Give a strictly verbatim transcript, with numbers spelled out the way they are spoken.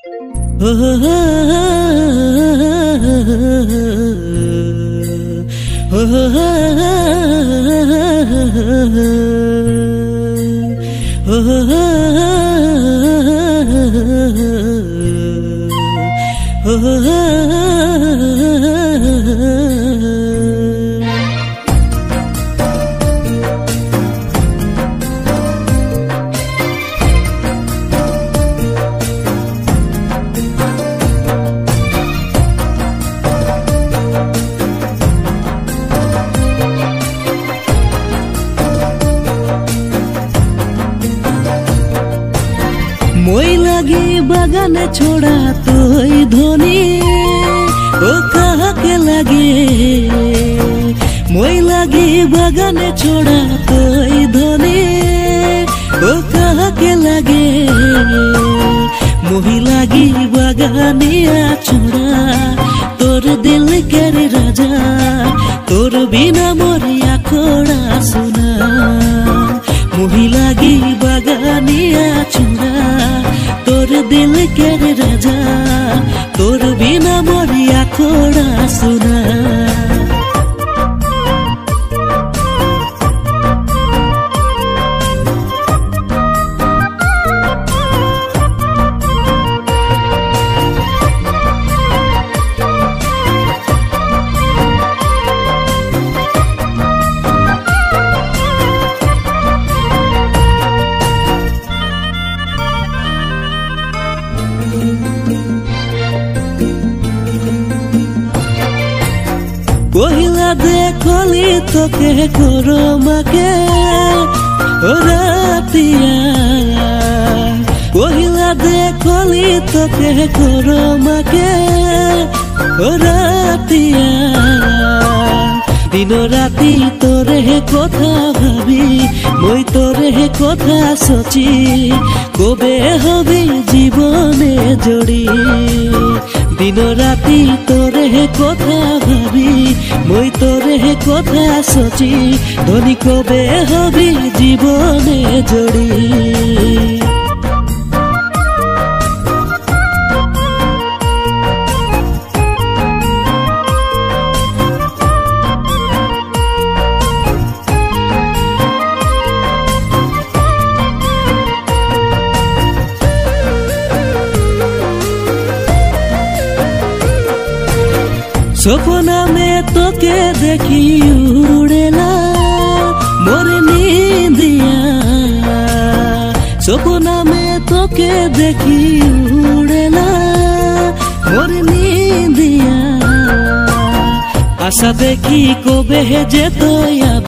মই লাগি বাগানে छोड़ा তোই ধনী ও কাহাকে লাগে মই লাগি বাগানে छोड़ा তোই ধনী ও কাহাকে লাগে মই লাগি বাগানিয়া छोड़ा তোর দিল কের রাজা তোর বিনা মরিয়া খোড়া সোনা মই লাগি বাগানিয়া छोड़ा তোর দিল কের রাজা তোর বিনা মরিয়া খোড়া সোনা পহিলা দেখলি তোকে করো মাকে ও রাতিয়া পহিলা দেখলি তোকে করো মাকে ও রাতিয়া দিন রাতি তোরে কথা ভাবি মই তোরে কথা সচি কবে হবি জীবনে জড়ি দিন রাতি তোরে কথা ভাবি মই তোরে কথা সচি ধনী কবে হবি জীবনে জড়ি सपना में तोके देखी उड़ेला मोर नींदिया सपना में तोके देखी उड़ेला मोर नींदिया आशा देखी कबे जे तो